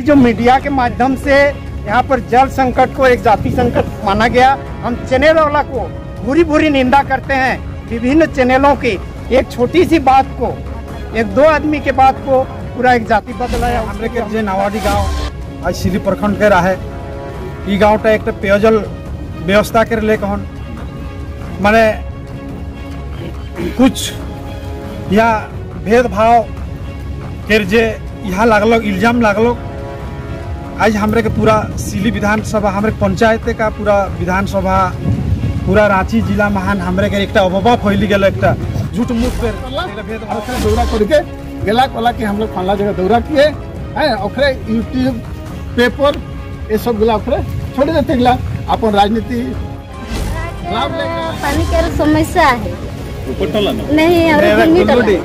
जो मीडिया के माध्यम से यहाँ पर जल संकट को एक जाति संकट माना गया, हम चैनल वाला को बुरी बुरी निंदा करते हैं। विभिन्न चैनलों की एक छोटी सी बात को, एक दो आदमी के बात को पूरा एक जाति बदलाया। हमरे के जे नवाडी गाँव आज सिली प्रखंड के रहा है। गाँव एक पेयजल व्यवस्था के लिए कहन माने कुछ या भेदभाव के जे यहाँ लागल इल्जाम लागल। आज हमरे के पूरा सिली विधानसभा, हमरे पंचायत का पूरा विधानसभा, पूरा रांची जिला महान हमरे के एक अफवाह फैली गल, एक झूठ मूठ पे दौरा करके गेला कला कि हम लोग फला जगह दौरा किए हैं। ओखरे यूट्यूब पेपर ये सब गला ओखरे छोड़ देते गला अपन राजनीति लाभ लेगा। पानी के समस्या है नहीं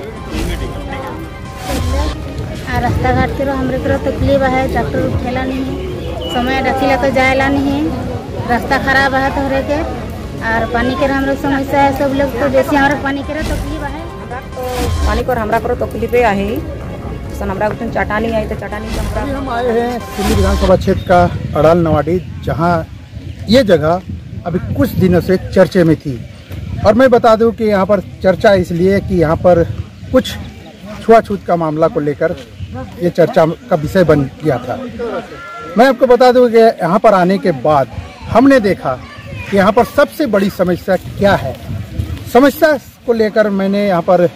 और रास्ता घाट के हमरे को तकलीफ है। डॉक्टर उठेला नहीं, समय रखीला तो जाएला नहीं, रास्ता खराब है तो हरे के और पानी के हम लोग समस्या है। सब लोग तो जैसे हमारे पानी के तकलीफ है, तो पानी को हमरा करो तकलीफ है। सन हमरा कुछ चटानी आई तो चटानी से हम आए हैं सिली विधानसभा क्षेत्र का अड़ाल नवाडी, जहां ये जगह अभी कुछ दिनों से चर्चे में थी। और मैं बता दूं कि यहाँ पर चर्चा इसलिए कि यहाँ पर कुछ छुआछूत का मामला को लेकर ये चर्चा का विषय बन गया था। मैं आपको बता दूं कि यहाँ पर आने के बाद हमने देखा कि यहाँ पर सबसे बड़ी समस्या क्या है। समस्या को लेकर मैंने यहाँ पर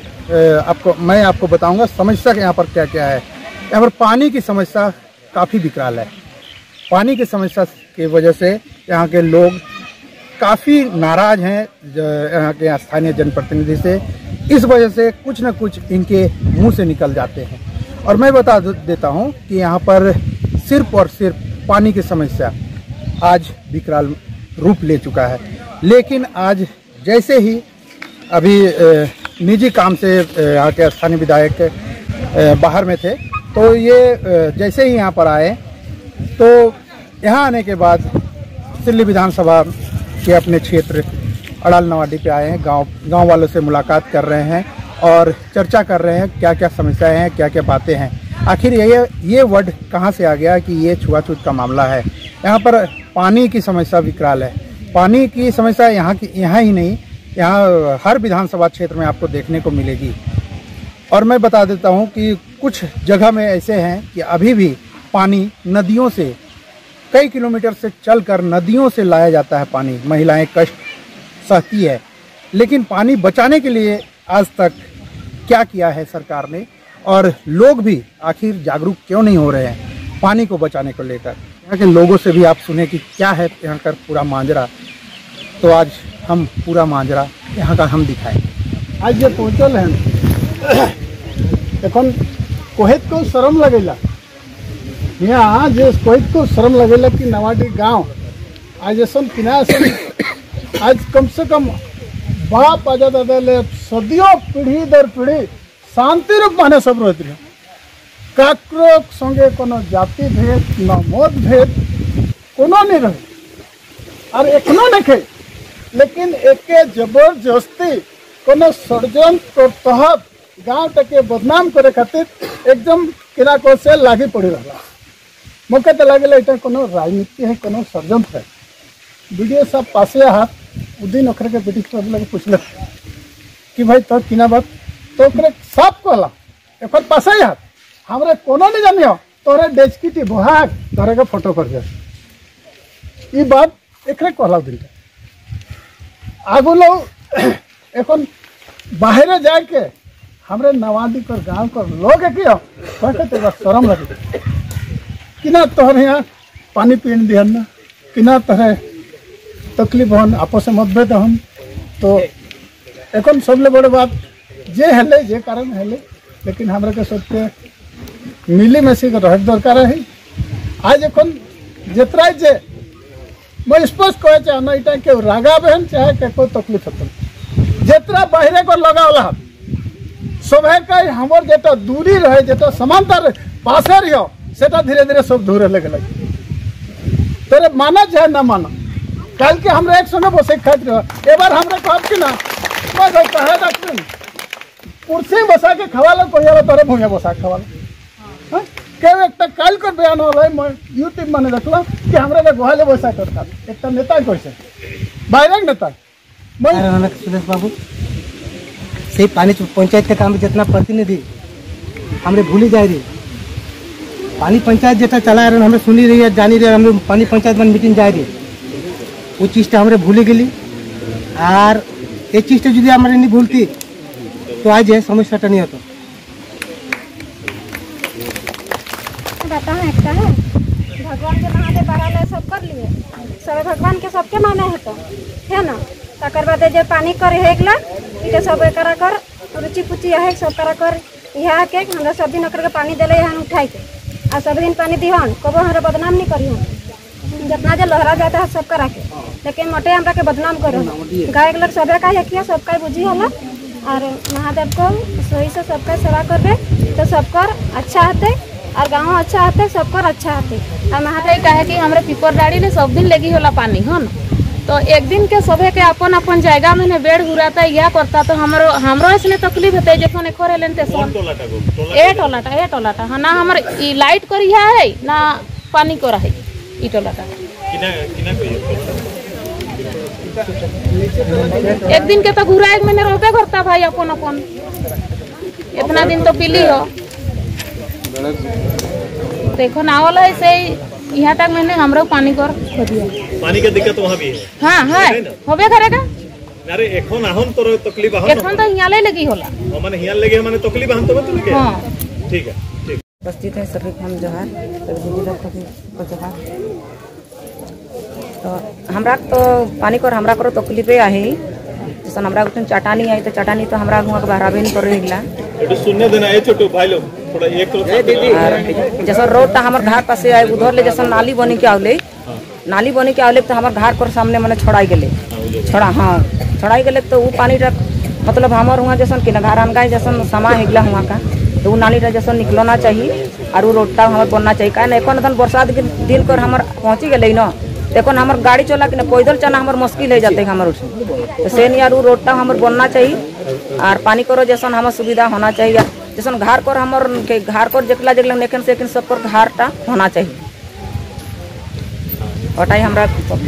मैं आपको बताऊंगा समस्या यहाँ पर क्या क्या है। यहाँ पर पानी की समस्या काफ़ी विकराल है। पानी की समस्या की वजह से यहाँ के लोग काफ़ी नाराज हैं यहाँ के स्थानीय जनप्रतिनिधि से। इस वजह से कुछ न कुछ इनके मुंह से निकल जाते हैं। और मैं बता देता हूँ कि यहाँ पर सिर्फ और सिर्फ पानी की समस्या आज विकराल रूप ले चुका है। लेकिन आज जैसे ही अभी निजी काम से यहाँ के स्थानीय विधायक बाहर में थे, तो ये जैसे ही यहाँ पर आए तो यहाँ आने के बाद सिल्ली विधानसभा के अपने क्षेत्र अड़ाल नवाडी पे आए हैं। गांव वालों से मुलाकात कर रहे हैं और चर्चा कर रहे हैं क्या क्या समस्याएं हैं, क्या क्या बातें हैं। आखिर ये वर्ड कहां से आ गया कि ये छुआछूत का मामला है। यहाँ पर पानी की समस्या विकराल है। पानी की समस्या यहाँ ही नहीं, यहाँ हर विधानसभा क्षेत्र में आपको देखने को मिलेगी। और मैं बता देता हूँ कि कुछ जगह में ऐसे हैं कि अभी भी पानी नदियों से कई किलोमीटर से चलकर नदियों से लाया जाता है। पानी महिलाएं कष्ट सहती है, लेकिन पानी बचाने के लिए आज तक क्या किया है सरकार ने, और लोग भी आखिर जागरूक क्यों नहीं हो रहे हैं पानी को बचाने को लेकर। यहाँ के लोगों से भी आप सुने कि क्या है यहाँ का पूरा मांजरा। तो आज हम पूरा मांजरा यहाँ का हम दिखाएंगे। आज ये पहुँचल है एखन कोहित को शर्म लगेला, यहाँ जो कोहित को शर्म लगेला कि नवाडी गाँव आज ऐसा किना आज कम से कम बाप आजा दादा ले सदियों पीढ़ी दर पीढ़ी शांति रूप माने सब रहती है। काकरो संगे कोनो जाति भेद न मत भेद कोनो नहीं रहे और एखनो नहीं। लेकिन एके जबरदस्ती कोनो षड्यंत्र तहत गाँव तक बदनाम करे खातिर एकदम किना को से लागी पड़ी रहा। मुख्य तो लगे इतना कोनो राजनीति है, कोनो षड्यंत्र है। वीडियो सब पासे हाथ उदिन ओखरे के बेटी लगे पूछल कि भाई तोर किना बात, तो ओकरे सब कहला एक पासे हाथ हमरे कोनो नहीं जानियो तोरे डेचकीटी बोहाग तोरे के फोटो कर दे। ये बात एकरे कहला दिन आगो लोग एखन बाहर जाके हमरे नवाडी कर गाँव कर लोग किया तेरा शर्म लगे कि ना तोहरे यहाँ पानी पीने दिहन ना कि ना तोहरे तकलीफ हन आपस में मतभेद हन। तो एखन सबले बड़े बात जे हेले जे कारण हेले, लेकिन हमरा के सबके मिली मिसी के रह दरकार है। आज एखन जितना जे मैं स्पष्ट कहे चाहे ना इटा के रागा बहन चाहे के कोई तकलीफ होता जितना बाहरे को लगावला सब है कई हमर जेटा दूरी रहे जेटा समानता रहे पासे रहो सेटा धीरे धीरे सब दूर लगे तेरे माना चाहे ना माना। कल के हमरा एक संगे बसे खात रह एबार हमरा कहब कि ना मैं भाई कहे डॉक्टर कुर्सी बसा के खवाला कोइला तोरे भूया बसा खवाला केवल एक कल कर बयान हो रहा है यूट्यूब मैंने देखला कि हमरा के गोहाले बसा करता एक नेता कैसे बाहर नेता सुरेश बाबू से पानी पंचायत के काम जितना प्रतिनिधि हमरे भूली जाए रही पानी पंचायत जैसा चला रहे हमें सुनी रही है जानी रही हम पानी पंचायत में मीटिंग जाए रही वो चीज़ हमारे भूली गली और ये चीज़ यदि हमारे नहीं भूलती तो आज ये समस्या नहीं होता भगवान के नहाते बहाने सब कर लिए सब भगवान के सबके माने है तो है ना तकर बाद जो पानी कर हेगला इटे सब करा कर रुचि पुची है सब करा कर यहाँ के हमरा सब दिन के पानी दिले यहाँ उठाई के आ सब दिन पानी दिहन कबो हमरा बदनाम नहीं करिहन जितना जो लहरा जाता है सब करा के लेकिन मोटे हमरा के बदनाम करो गाय के लोग सबे का किया सबका बुझी होला और महादेव को सही से सबका सेवा करबे तो सबकर अच्छा होते और गाँव अच्छा आते सबकर अच्छा आते और महादेव कहे कि हमारे पीपर डाड़ी ने सब दिन लगी होला पानी है ना तो एक दिन के सभे के अपन अपन जगह में बेड़ घुराता या करता तो हमरो इसने तकलीफ होते जखन करे लेते ए टोलाटा हाँ ना हमार लाइट करी है ना पानी को रहे ई टोलाटा एक दिन के तो घुरा एक महीने रहते करता भाई अपन अपन इतना दिन तो पीली हो देखो ना वाला है से यहाँ तक मैंने हमरो पानी कर दिया पानी के दिक्कत वहाँ भी है हाँ है होबे करेगा अरे एखन आहन तो तकलीफ आहन एखन तो हियाले लगी होला माने हियाल लगे माने तकलीफ आहन तो लगे हां ठीक है ठीक उपस्थित है सभी हम जोहार सभी दीदी लोग को जोहार तो हमरा तो पानी कर हमरा करो तकलीफे आहे जैसे हमरा उठन चटानी आई तो चटानी तो हमरा हुआ के बहराबे नहीं कर रहीला एटो सुनने देना ए छोटू भाई लोग थोड़ा एक तो जैसे रोड ता हमर घर पास आए उधर ले जैसे नाली बनी के आवले नाली बनी के आवले तो हमर घर पर सामने माने छोड़ाई गेले छोड़ाई गेले तो वो पानी मतलब हमर हुआ जैसे कि घर अनगाई जैसे समा हेगला हुआ का तो वो नाली जैसे निकलना चाहिए और वो रोड ता हमर बनना चाहिए काहे न बरसात के दिन कर हमर पहुंची गेले न देखो हमार गाड़ी चला कि पैदल चलना हमार मुश्किल हो जाते हमारे तो से नहीं यार रोडटा हमार बनना चाहिए और पानी करो जैसा हमार सुविधा होना चाहिए जैसा घर कर हमार घर कर जकला जगला नेकन से सब पर घरटा होना चाहिए ओटाई हमरा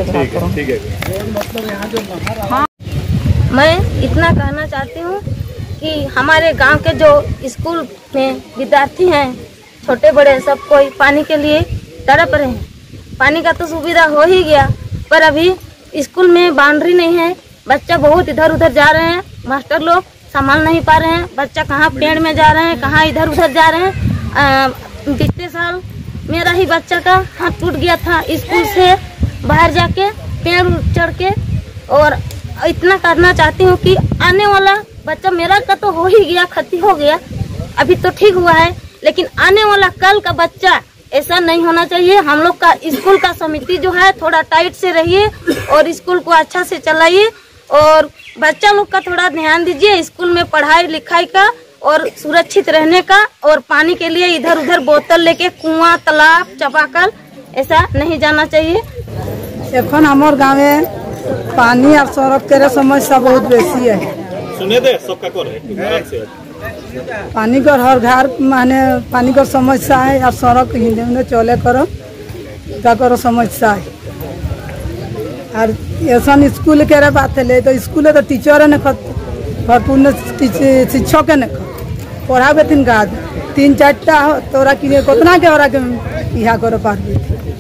हाँ मैं इतना कहना चाहती हूँ कि हमारे गांव के जो स्कूल में विद्यार्थी हैं छोटे बड़े सब कोई पानी के लिए तड़प रहे हैं पानी का तो सुविधा हो ही गया पर अभी स्कूल में बाउंड्री नहीं है बच्चा बहुत इधर उधर जा रहे हैं मास्टर लोग संभाल नहीं पा रहे हैं बच्चा कहाँ पेड़ में जा रहे हैं कहाँ इधर उधर जा रहे हैं पिछले साल मेरा ही बच्चा का हाथ टूट गया था स्कूल से बाहर जाके पेड़ चढ़ के और इतना करना चाहती हूँ कि आने वाला बच्चा मेरा का तो हो ही गया क्षति हो गया अभी तो ठीक हुआ है लेकिन आने वाला कल का बच्चा ऐसा नहीं होना चाहिए हम लोग का स्कूल का समिति जो है थोड़ा टाइट से रहिए और स्कूल को अच्छा से चलाइए और बच्चा लोग का थोड़ा ध्यान दीजिए स्कूल में पढ़ाई लिखाई का और सुरक्षित रहने का और पानी के लिए इधर उधर बोतल लेके कुआं तालाब चापाकल ऐसा नहीं जाना चाहिए एखन हमारे गाँव में पानी और सड़क के समस्या बहुत बेसी है सुने दे सबका कर पानी का हर घर माने पानी का समस्या है और सड़क हिंदे में चले करो का करो समस्या है और ऐसा स्कूल के बात है तो स्कूल तो टीचर ने भरपूर शिक्षक ने पढ़ाबे तीन का 3-4टा तोरा कि कितना के और यहाँ करो पारबे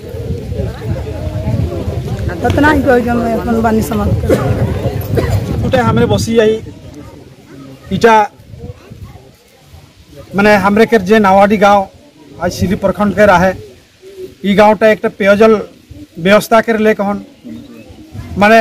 कितना ही कह बानी समझ हमारे बसी आई इटा माने हमरे के जे नावाडी गाँव आज सिली प्रखंड के रहे ई गाँवटा एक पेयजल व्यवस्था कर ले कहन माने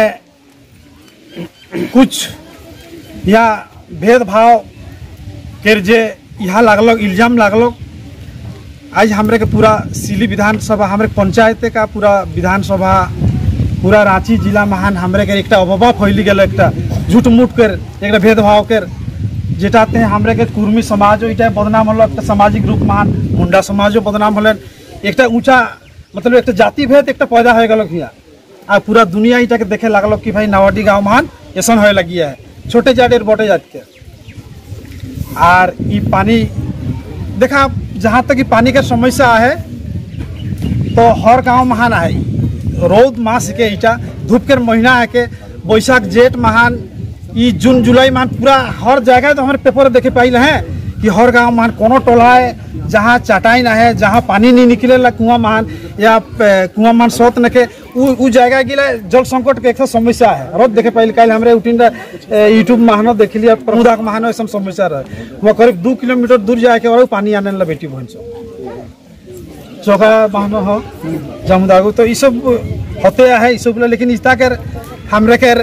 कुछ यहाँ भेदभाव के जे यहाँ लागल इल्जाम लागल आज हमरे के पूरा सिली विधानसभा हमरे पंचायत का पूरा विधानसभा पूरा रांची जिला महान हमरे के एक अफवाह फैली गल एक झूठ मूठ कर एक भेदभाव कर जेटाते हमरे के कुर्मी समाजो इटा बदनाम हल एक सामाजिक रूप महान मुंडा समाजो बदनाम हलन एक ऊँचा मतलब एक जाति भेद एक पैदा हो गल हिया आ पूरा दुनिया इटा के देखे लागल कि भाई नावाडी गाँव महान ऐसा हो लगी है छोटे जात और बड़े जात के और ई पानी देखा जहाँ तक कि पानी का समस्या है तो हर गांव महान है रौद मास के ईटा धूप के महीना है के बैशाख जेठ महान ये जून जुलाई महान पूरा हर जगह तो हमारे पेपर देखे पाइल हैं कि हर गांव महान कोनो टोला है जहाँ चटाई ना है जहाँ पानी नहीं निकले कुआं महान या कुआं महान सोत न के उ जगह गिला जल संकट के एक समस्या है रोज देखे पाइल कल हमारे उठिन यूट्यूब महान देख लिया प्रमुदाक महान ऐसा समस्या रहे वह करीब 2 किलोमीटर दूर जाके और पानी आने ला बेटी बहन चौका महान हो जमुदागु तो ये सब होते है ये सब लेकिन इसका कर हमरे के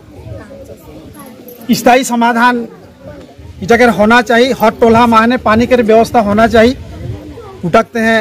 स्थायी समाधान इटा होना चाहिए हर टोला महाने पानी के व्यवस्था होना चाहिए उठकते हैं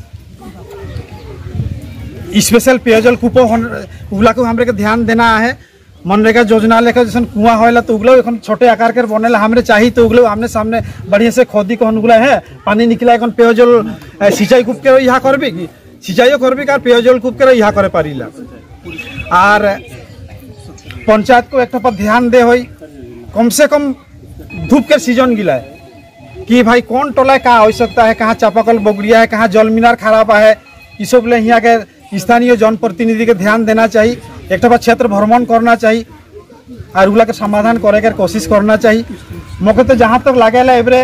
स्पेशल पेयजल कूप उगला को हमरे के ध्यान देना है मनरेगा योजना लेकर जैसे कुआं होला तो उगलो एखन छोटे आकार के बनेला हमरे चाहिए तो उगलो आमने सामने बढ़िया से खोदी को उगला है पानी निकला एखन पेयजल सिंचाई कूप के यहाँ करबे कि सिंचाइयो करबे और पेयजल कूप के यहाँ करे पारिला और पंचायत को एक पर ध्यान दे होई कम से कम धूप के सीजन गिला है कि भाई कौन टोला कहाँ आवश्यकता है कहाँ चापाकल बोगड़िया है कहाँ जल मीनार खराब है ये सब ले यहाँ के स्थानीय जनप्रतिनिधि के ध्यान देना चाहिए एक क्षेत्र भ्रमण करना चाहिए और उगला के समाधान करे के कोशिश करना चाहिए मौके तो जहाँ तक लगे एवरे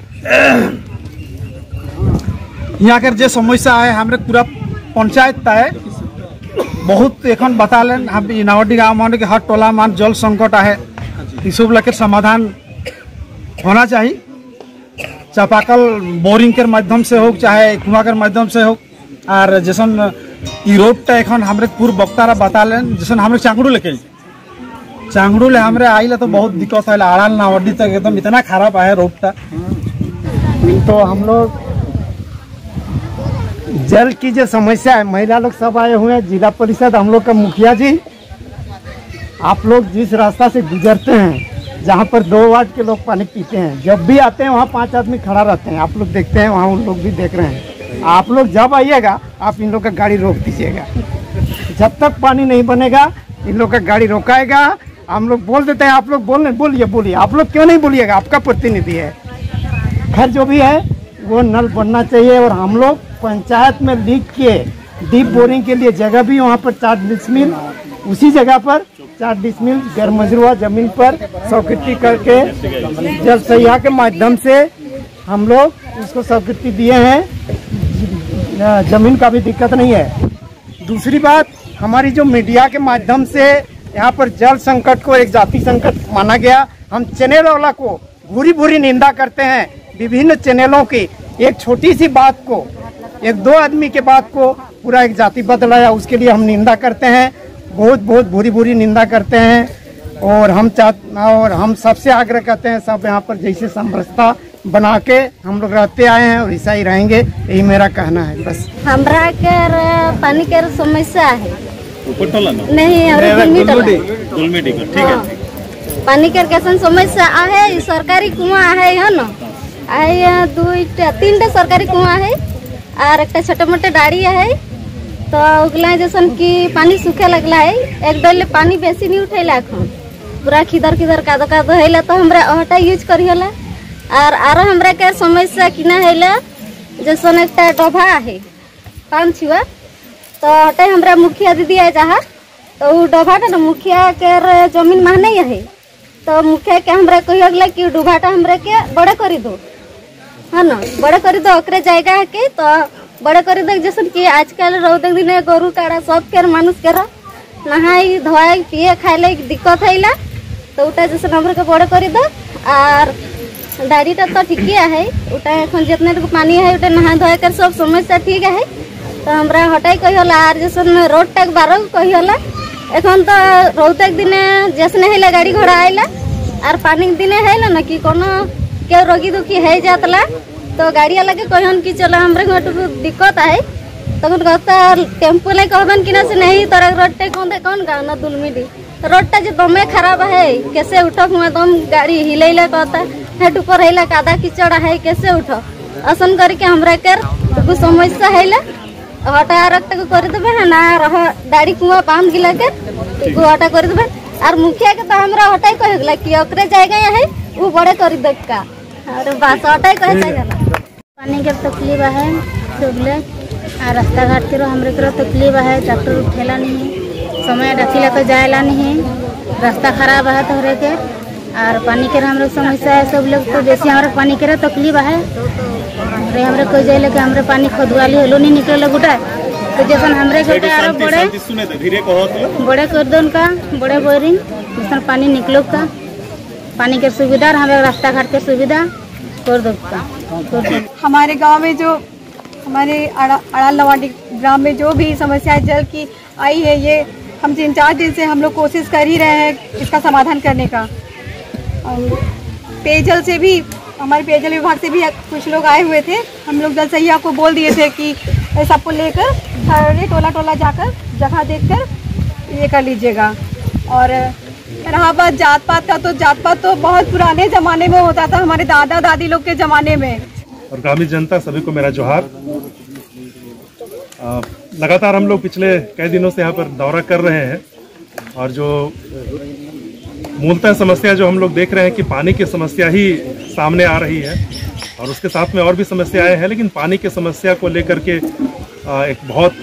यहाँ के जो समस्या है हमारे पूरा पंचायत है बहुत एखन बता लें हम नावडी गाँव मान के हर टोला मान जल संकट है ये सब लेकर समाधान होना चाहिए चापाकल बोरिंग के माध्यम से हो चाहे कुआं के माध्यम से हो और जैसन ई रोडटा एखन हमरे पूर्व वक्तारा बता लें जैसे हमरे चांगड़ू लेके चांगड़ू ले हमरे आइले तो बहुत दिक्कत है आड़ाल नावडी तक एकदम इतना खराब है रोडटा तो हम लोग जल की जो समस्या है महिला लोग सब आए हुए हैं जिला परिषद हम लोग का मुखिया जी आप लोग जिस रास्ता से गुजरते हैं जहाँ पर 2 वार्ड के लोग पानी पीते हैं जब भी आते हैं वहाँ 5 आदमी खड़ा रहते हैं आप लोग देखते हैं वहाँ उन लोग भी देख रहे हैं आप लोग जब आइएगा आप इन लोग का गाड़ी रोक दीजिएगा जब तक पानी नहीं बनेगा इन लोग का गाड़ी रोकाएगा हम लोग बोल देते हैं आप लोग बोलिए आप लोग क्यों नहीं बोलिएगा आपका प्रतिनिधि है खैर जो भी है वो नल बनना चाहिए और हम लोग पंचायत में लिख के डीप बोरिंग के लिए जगह भी वहाँ पर 4 डिसमिल उसी जगह पर 4 डिसमिल गैर मजरूआ जमीन पर स्वीकृति करके जल सहिया के माध्यम से हम लोग उसको स्वीकृति दिए हैं जमीन का भी दिक्कत नहीं है। दूसरी बात हमारी जो मीडिया के माध्यम से यहाँ पर जल संकट को एक जाति संकट माना गया हम चैनल वाला को भूरी निंदा करते हैं विभिन्न चैनलों की एक छोटी सी बात को 1-2 आदमी के बात को पूरा एक जाति बदलाया उसके लिए हम निंदा करते हैं बहुत बुरी निंदा करते हैं और हम सबसे आग्रह करते हैं सब यहाँ पर जैसे समरसता बना के हम लोग रहते आए हैं और ऐसा ही रहेंगे यही मेरा कहना है बस। हमरा के पानी के समस्या है नहीं ठीक है पानी के कैसन समस्या है सरकारी कुआं है ना है 2-3 सरकारी कुआं है और एक छोटे मोटे डाड़ी है तो उगला जैसन कि पानी सूखे लगला है एक डोले पानी बेसी नहीं उठेला एखन पूरा खिदर कादो हैला तो हमरा अहटा यूज करियला और हमरा के समस्या किना हैला जैसन एक डोभा है 5 छुआ तो हटे हमरा मुखिया दीदी है जहाँ तो डोभाटा ना मुखिया के जमीन में नहीं है तो मुखिया के हमरा कहला कि डोभाटा हमरा के बड़ा कर दो है ना बड़ा कर दो ओकरे जायगा है के तो बड़ा कर दे जैसे कि आजकल रौद दिन गोरु काड़ा सब के मानुष के नहाई धोई पिए खाए लगे दिक्कत है तो उटा जैसे हमरे के बड़ा कर दो और डाड़ीटा तो ठीक है उटा एखन जितने पानी है उटा नहा धोए कर सब समस्या ठीक है तो हमरा हटाई कहला और जैसे रोड टाक बारह कहला एखन तो रौद दिन जैसे है गाड़ी घोड़ा आइला और पानी दिन है ना कि कोनो के रोगी दुखी है जातला तो गाड़ी वाला के कहन कि चलो हमरे घर दिक्कत है तक कहता टेम्पो ले कहबन कि ना से नहीं तोरा रोडटे कौन गाँव ना दुलमिडी रोडटा जो दमे खराब है कैसे उठो हुआ दम गाड़ी हिलैला कहता हेड ऊपर हैला कादा कीचड़ है कैसे उठो असन करके हमरा के कुछ समस्या हैला हटा रखते को कर देबे है ना रह गाड़ी कुआं बांध गिला के हटा कर देबे और मुखिया के तो हमरा हटाई कहला कि ओकरे जायगा है वो बड़े कर देका अरे बस हटाई कहे जाला पानी के तकलीफ है सब लोग और रास्ता घाट के हमरे के तकलीफ है। डॉक्टर उठेला नहीं, समय रखीला तो जाएला नहीं, रास्ता खराब है तो हरे के और पानी के हमरे समस्या है। सब लोग तो बेसी हमारे पानी के तकलीफ है। हमरे कोई जाए कि हमरे पानी खोदवाली होलो नहीं निकले गुटा तो जैसा हमरे के आरो बड़े कर दो उनका बड़े बोरिंग जैसा पानी निकलो का पानी के सुविधा और हमारे रास्ता घाट के सुविधा कर दो का। हमारे गांव में जो हमारे अड़ाल नवाडी ग्राम में जो भी समस्या जल की आई है, ये हम 3-4 दिन से हम लोग कोशिश कर ही रहे हैं इसका समाधान करने का। पेयजल से भी हमारे पेयजल विभाग से भी कुछ लोग आए हुए थे। हम लोग जल सहिया को बोल दिए थे कि सबको लेकर टोला टोला जाकर जगह देखकर ये कर लीजिएगा। और रहा बात जात पात का, तो जात पात तो बहुत पुराने ज़माने में होता था, हमारे दादा दादी लोग के ज़माने में। और ग्रामीण जनता सभी को मेरा जोहार। लगातार हम लोग पिछले कई दिनों से यहाँ पर दौरा कर रहे हैं और जो मूलतः समस्या जो हम लोग देख रहे हैं कि पानी की समस्या ही सामने आ रही है और उसके साथ में और भी समस्याएं हैं, लेकिन पानी की समस्या को लेकर के एक बहुत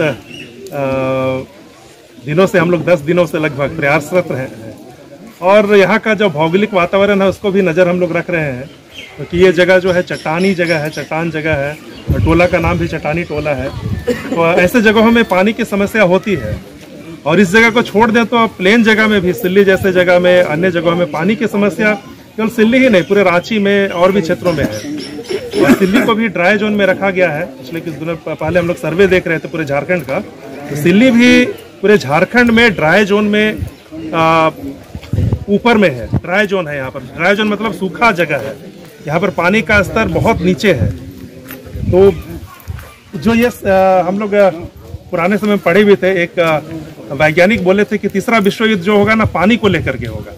दिनों से हम लोग 10 दिनों से लगभग प्रयासरत हैं और यहाँ का जो भौगोलिक वातावरण है उसको भी नज़र हम लोग रख रहे हैं क्योंकि ये जगह जो है चट्टानी जगह है, चट्टान जगह है और टोला का नाम भी चट्टानी टोला है। तो ऐसे जगहों में पानी की समस्या होती है और इस जगह को छोड़ दें तो प्लेन जगह में भी सिल्ली जैसे जगह में अन्य जगहों में पानी की समस्या केवल सिल्ली ही नहीं पूरे रांची में और भी क्षेत्रों में है। और सिल्ली को भी ड्राई जोन में रखा गया है। पिछले कुछ दिनों पहले हम लोग सर्वे देख रहे थे पूरे झारखंड का, तो सिल्ली भी पूरे झारखंड में ड्राई जोन में ऊपर में है। ड्राई जोन है यहाँ पर। ड्राई जोन मतलब सूखा जगह है, यहाँ पर पानी का स्तर बहुत नीचे है। तो जो ये हम लोग पुराने समय में पढ़े भी थे, एक वैज्ञानिक बोले थे कि तीसरा विश्व युद्ध जो होगा ना पानी को लेकर के होगा,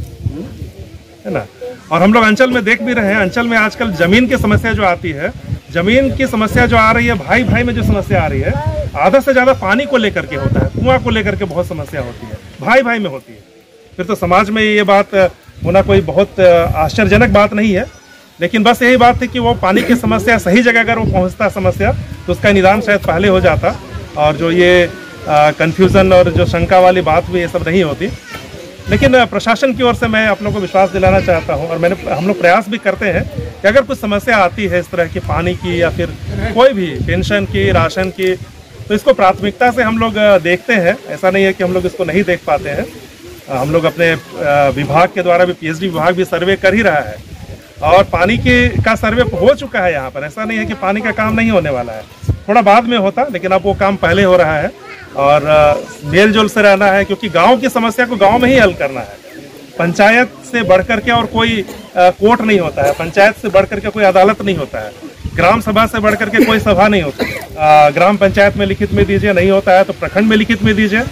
है ना। और हम लोग अंचल में देख भी रहे हैं, अंचल में आजकल जमीन की समस्या जो आती है, जमीन की समस्या जो आ रही है, भाई भाई में जो समस्या आ रही है, आधा से ज्यादा पानी को लेकर के होता है। कुआं को लेकर के बहुत समस्या होती है, भाई भाई में होती है। फिर तो समाज में ये बात होना कोई बहुत आश्चर्यजनक बात नहीं है, लेकिन बस यही बात थी कि वो पानी की समस्या सही जगह अगर वो पहुंचता समस्या तो उसका निदान शायद पहले हो जाता और जो ये कंफ्यूजन और जो शंका वाली बात भी ये सब नहीं होती। लेकिन प्रशासन की ओर से मैं आप लोगों को विश्वास दिलाना चाहता हूं और हम लोग प्रयास भी करते हैं कि अगर कुछ समस्या आती है इस तरह की पानी की या फिर कोई भी पेंशन की, राशन की, तो इसको प्राथमिकता से हम लोग देखते हैं। ऐसा नहीं है कि हम लोग इसको नहीं देख पाते हैं। हम लोग अपने विभाग के द्वारा भी, PhD विभाग भी सर्वे कर ही रहा है और पानी का सर्वे हो चुका है यहाँ पर। ऐसा नहीं है कि पानी का काम नहीं होने वाला है, थोड़ा बाद में होता, लेकिन अब वो काम पहले हो रहा है और मेल जोल से रहना है क्योंकि गांव की समस्या को गांव में ही हल करना है। पंचायत से बढ़कर के और कोई कोर्ट नहीं होता है, पंचायत से बढ़कर के कोई अदालत नहीं होता है, ग्राम सभा से बढ़कर के कोई सभा नहीं होती है। ग्राम पंचायत में लिखित में दीजिए, नहीं होता है तो प्रखंड में लिखित में दीजिए।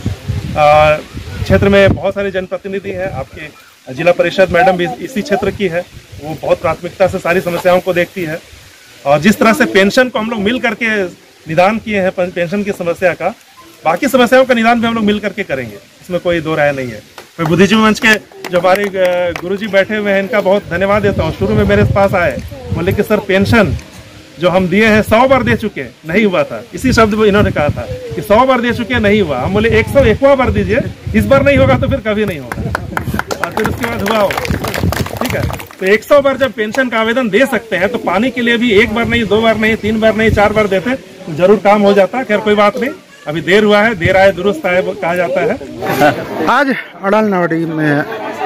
क्षेत्र में बहुत सारे जनप्रतिनिधि हैं, आपके जिला परिषद मैडम भी इसी क्षेत्र की है, वो बहुत प्राथमिकता से सारी समस्याओं को देखती है। और जिस तरह से पेंशन को हम लोग मिल करके निदान किए हैं, पेंशन की समस्या का, बाकी समस्याओं का निदान भी हम लोग मिल करके करेंगे, इसमें कोई दो राय नहीं है। मैं बुद्धिजीवी मंच के जो हमारे गुरुजी बैठे हुए हैं, इनका बहुत धन्यवाद देता हूँ। शुरू में मेरे पास आए, बोले कि सर पेंशन जो हम दिए हैं 100 बार दे चुके, नहीं हुआ था। इसी शब्द को इन्होंने कहा था कि 100 बार दे चुके, नहीं हुआ। हम बोले 101वां बार दीजिए, इस बार नहीं होगा तो फिर कभी नहीं होगा। और फिर उसके बाद हुआ हो, ठीक है। तो 100 बार जब पेंशन का आवेदन दे सकते हैं तो पानी के लिए भी 1 बार नहीं, 2 बार नहीं, 3 बार नहीं, 4 बार देते तो जरूर काम हो जाता। खैर कोई बात नहीं, अभी देर हुआ है, देर आए दुरुस्त आए कहा जाता है। आज अड़ाल नवाडी में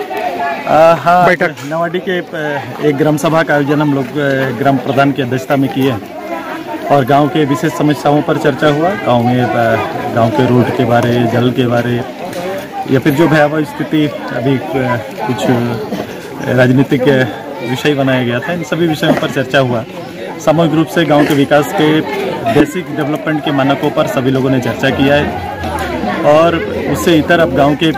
बैठक नवाडी के एक ग्राम सभा का आयोजन हम लोग ग्राम प्रधान की अध्यक्षता में किए और गांव के विशेष समस्याओं पर चर्चा हुआ। गांव के रोड के बारे, जल के बारे या फिर जो भयावह स्थिति अभी कुछ राजनीतिक विषय बनाया गया था, इन सभी विषयों पर चर्चा हुआ। सामूहिक रूप से गांव के विकास के बेसिक डेवलपमेंट के मानकों पर सभी लोगों ने चर्चा किया है और उससे इतर अब गांव के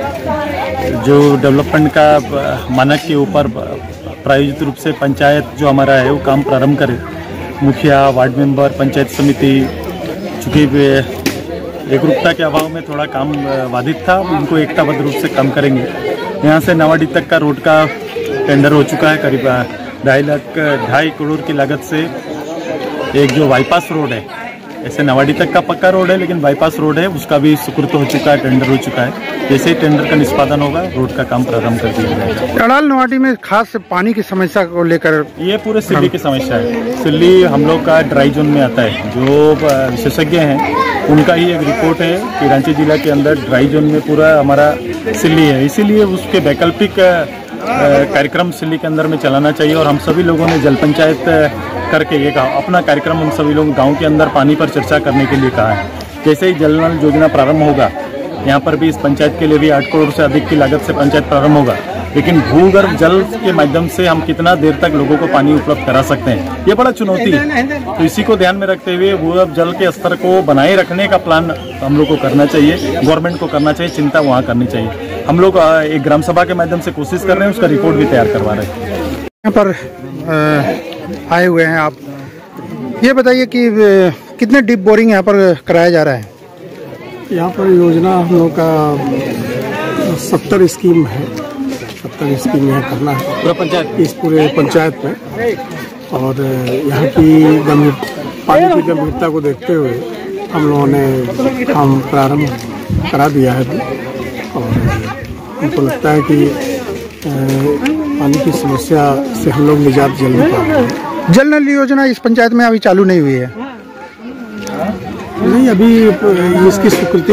जो डेवलपमेंट का मानक के ऊपर प्रायोजित रूप से पंचायत जो हमारा है वो काम प्रारंभ करे। मुखिया, वार्ड मेंबर, पंचायत समिति, चूँकि एकरूपता के अभाव में थोड़ा काम बाधित था, उनको एकताबद्ध रूप से काम करेंगे। यहाँ से नवाडी तक का रोड का टेंडर हो चुका है, करीब 2.5 करोड़ की लागत से एक जो बाईपास रोड है, ऐसे नवाडी तक का पक्का रोड है लेकिन बाईपास रोड है, उसका भी स्वीकृत हो चुका है, टेंडर हो चुका है। जैसे ही टेंडर का निष्पादन होगा रोड का काम प्रारंभ कर दिया जाएगा। अड़ाल नवाडी में खास पानी की समस्या को लेकर ये पूरे सिल्ली की समस्या है। सिल्ली हम लोग का ड्राई जोन में आता है। जो विशेषज्ञ हैं उनका ही एक रिपोर्ट है कि रांची जिला के अंदर ड्राई जोन में पूरा हमारा सिल्ली है, इसीलिए उसके वैकल्पिक कार्यक्रम सिल्ली के अंदर में चलाना चाहिए। और हम सभी लोगों ने जल पंचायत करके एक अपना कार्यक्रम उन सभी लोगों गांव के अंदर पानी पर चर्चा करने के लिए कहा है। जैसे ही जल नल योजना प्रारंभ होगा, यहाँ पर भी इस पंचायत के लिए भी 8 करोड़ से अधिक की लागत से पंचायत प्रारंभ होगा, लेकिन भूगर्भ जल के माध्यम से हम कितना देर तक लोगों को पानी उपलब्ध करा सकते हैं, ये बड़ा चुनौती है। तो इसी को ध्यान में रखते हुए भूगर्भ जल के स्तर को बनाए रखने का प्लान हम लोग को करना चाहिए, गवर्नमेंट को करना चाहिए, चिंता वहाँ करनी चाहिए। हम लोग एक ग्राम सभा के माध्यम से कोशिश कर रहे हैं, उसका रिपोर्ट भी तैयार करवा रहे हैं। यहाँ पर आए हुए हैं आप, ये बताइए कि कितने डीप बोरिंग यहाँ पर कराया जा रहा है? यहाँ पर योजना हम लोग का 70 स्कीम है, 70 स्कीम यहाँ करना है पूरा पंचायत, इस पूरे पंचायत में। और यहाँ की पानी की गंभीरता को देखते हुए हम लोगों ने काम प्रारंभ करा दिया है और हमको लगता है कि पानी की समस्या से हम लोग निजात जल्दी पा रहे हैं। जल नल योजना इस पंचायत में अभी चालू नहीं हुई है? नहीं, अभी इसकी स्वीकृति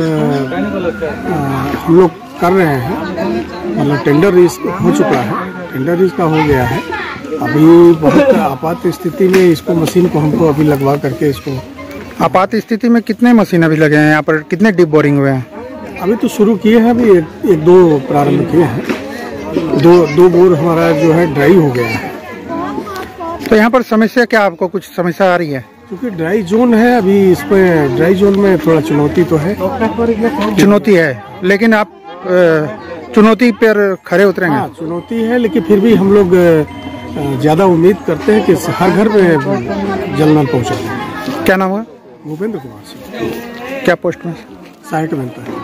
हम लोग कर रहे हैं, मतलब टेंडर हो चुका है, टेंडर इसका हो गया है। अभी बहुत आपात स्थिति में इसको मशीन को हमको अभी लगवा करके इसको। आपात स्थिति में कितने मशीन अभी लगे हैं यहाँ पर? कितने डीप बोरिंग हुए हैं? अभी तो शुरू किए हैं, अभी एक दो प्रारंभ किए हैं, दो बोर हमारा जो है ड्राई हो गया है। तो यहाँ पर समस्या क्या, आपको कुछ समस्या आ रही है? क्योंकि ड्राई जोन है, अभी इसमें ड्राई जोन में थोड़ा चुनौती तो है। चुनौती है, लेकिन आप चुनौती पर खरे उतरेंगे? हाँ, चुनौती है, लेकिन फिर भी हम लोग ज्यादा उम्मीद करते हैं कि हर घर में जल नल पहुँचा। क्या नाम हुआ? भूपेंद्र कुमार सिंह। क्या पोस्ट में? सहायक अभियंता।